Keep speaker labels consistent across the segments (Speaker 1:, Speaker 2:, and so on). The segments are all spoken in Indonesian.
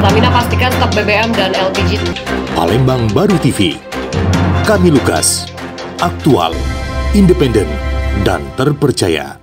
Speaker 1: Pertamina pastikan stok BBM dan LPG.
Speaker 2: Palembang Baru TV. Kami Lukas. Aktual, independen, dan terpercaya.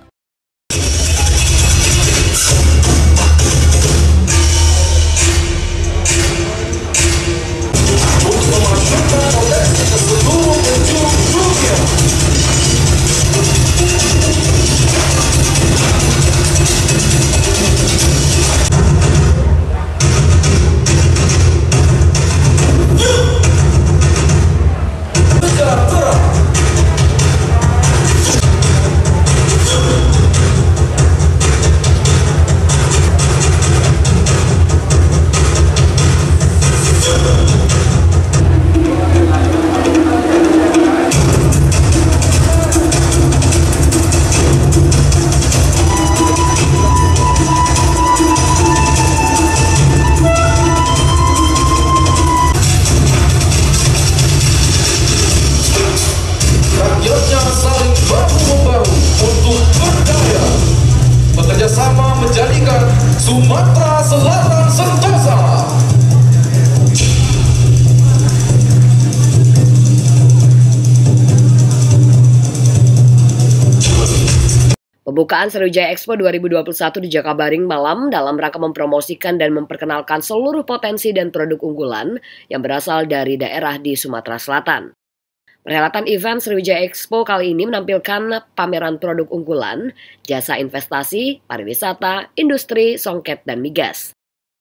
Speaker 3: Bekerjasama menjadikan Sumatera Selatan sentosa.
Speaker 1: Pembukaan Sriwijaya Expo 2021 di Jakabaring malam dalam rangka mempromosikan dan memperkenalkan seluruh potensi dan produk unggulan yang berasal dari daerah di Sumatera Selatan. Perhelatan event Sriwijaya Expo kali ini menampilkan pameran produk unggulan, jasa investasi, pariwisata, industri, songket, dan migas.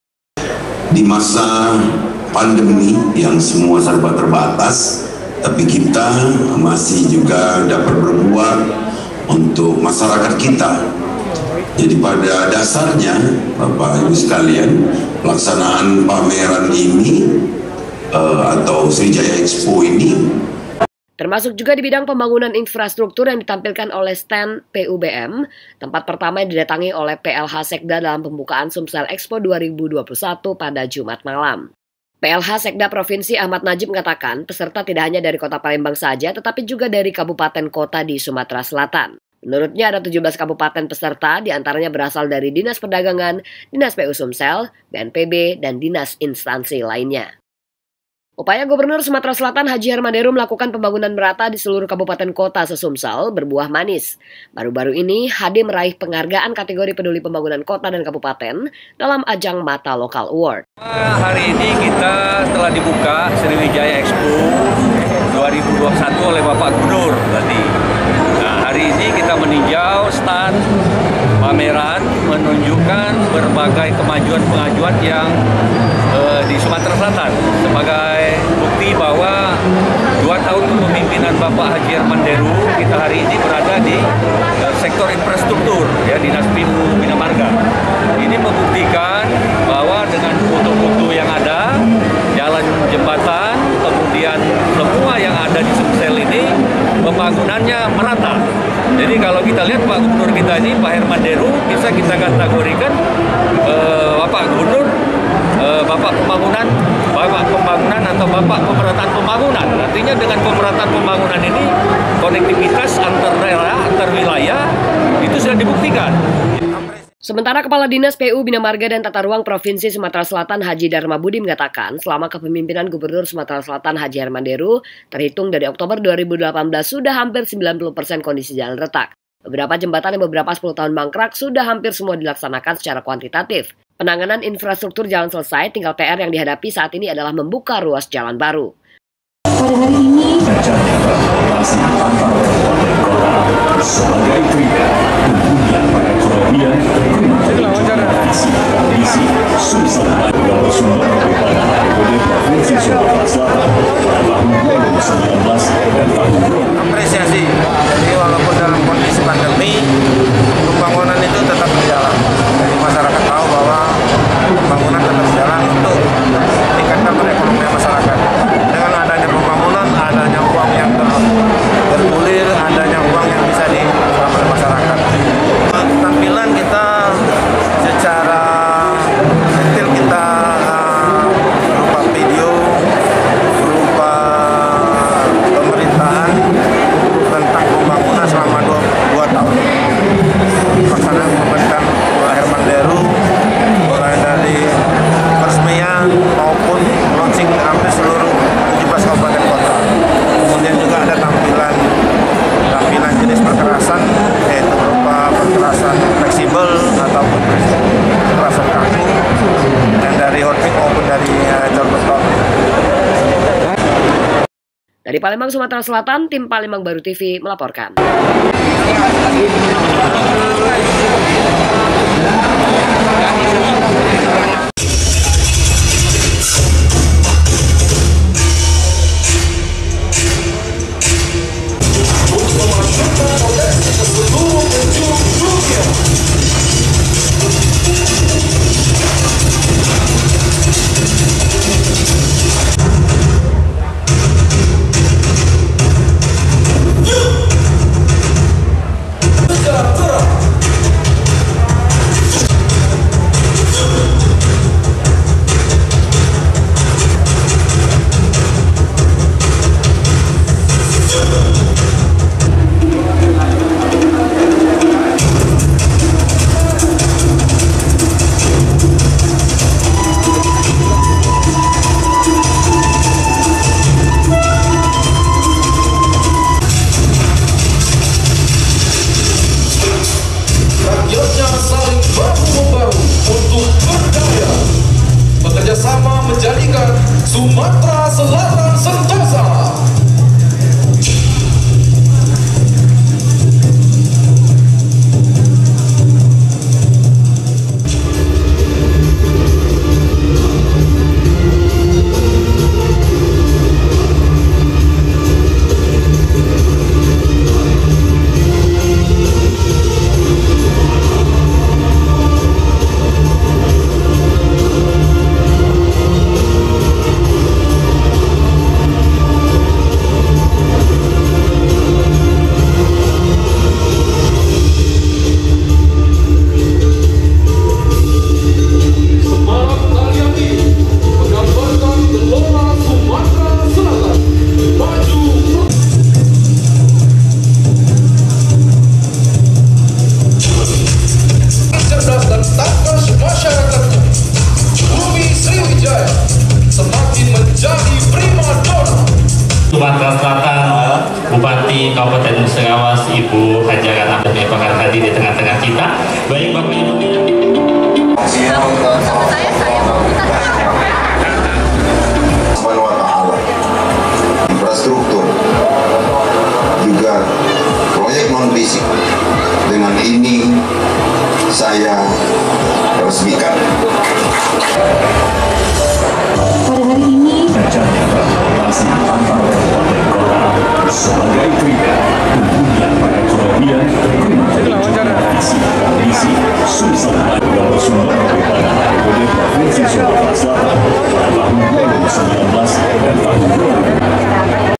Speaker 4: Di masa pandemi yang semua serba terbatas, tapi kita masih juga dapat berbuat untuk masyarakat kita. Jadi pada dasarnya, Bapak Ibu sekalian, pelaksanaan pameran ini atau Sriwijaya Expo ini
Speaker 1: termasuk juga di bidang pembangunan infrastruktur yang ditampilkan oleh stand PUBM, tempat pertama yang didatangi oleh PLH Sekda dalam pembukaan Sumsel Expo 2021 pada Jumat malam. PLH Sekda Provinsi Ahmad Najib mengatakan peserta tidak hanya dari kota Palembang saja, tetapi juga dari kabupaten kota di Sumatera Selatan. Menurutnya ada 17 kabupaten peserta, diantaranya berasal dari Dinas Perdagangan, Dinas PU Sumsel, BNPB, dan dinas instansi lainnya. Upaya Gubernur Sumatera Selatan Haji Hermanderu melakukan pembangunan merata di seluruh kabupaten kota se-Sumsel berbuah manis. Baru-baru ini, HD meraih penghargaan kategori peduli pembangunan kota dan kabupaten dalam ajang Mata Lokal Award.
Speaker 5: Hari ini kita telah dibuka Sriwijaya Expo 2021 oleh Bapak Gubernur tadi. Nah, hari ini kita meninjau stand pameran menunjukkan berbagai kemajuan-kemajuan yang di Sumatera Selatan sebagai bukti bahwa 2 tahun kepemimpinan Bapak Haji Hermanderu kita hari ini berada di sektor infrastruktur ya Dinas PU Bina Marga. Ini membuktikan bahwa dengan foto-foto yang ada, jalan jembatan, kemudian semua yang ada di Sumsel ini pembangunannya merata. Jadi kalau kita lihat Pak Gubernur kita ini Pak Hermanderu bisa kita kategorikan Bapak Gubernur Bapak pembangunan atau Bapak pemerataan pembangunan. Artinya dengan pemerataan pembangunan ini konektivitas antar daerah, antar wilayah itu sudah dibuktikan.
Speaker 1: Sementara Kepala Dinas PU Bina Marga dan Tata Ruang Provinsi Sumatera Selatan Haji Dharma Budi mengatakan selama kepemimpinan Gubernur Sumatera Selatan Haji Hermanderu terhitung dari Oktober 2018 sudah hampir 90% kondisi jalan retak. Beberapa jembatan yang beberapa 10 tahun mangkrak sudah hampir semua dilaksanakan secara kuantitatif. Penanganan infrastruktur jalan selesai, tinggal PR yang dihadapi saat ini adalah membuka ruas jalan baru.
Speaker 6: Pada hari ini, sebagai trigger tentunya perekonomian kondisi Sumsel adalah sumber utama ekonomi Provinsi Sumatera Selatan tahun 2019 dan tahun 2020.
Speaker 7: Apresiasi. Jadi walaupun dalam kondisi pandemi, pembangunan itu tetap berjalan. Jadi masyarakat tahu bahwa pembangunan tetap berjalan untuk meningkatkan perekonomian masyarakat. Dengan adanya pembangunan, adanya uang yang bergulir, adanya uang yang bisa diserap oleh masyarakat. Tampilan kita secara detail maupun launching hampir seluruh 17 kabupaten kota. Kemudian juga ada tampilan jenis perkerasan, yaitu berupa perkerasan fleksibel ataupun perkerasan kaku, dan dari hotpit maupun dari jalur beton.
Speaker 1: Dari Palembang, Sumatera Selatan, tim Palembang Baru TV melaporkan.
Speaker 3: menjadikan Sumatera Selatan sentosa.
Speaker 8: Sumatera Selatan, Bupati Kabupaten Musirawas, Ibu Hajaran Abdul merupakan hadir di tengah-tengah kita. Baik Bapak Ibu.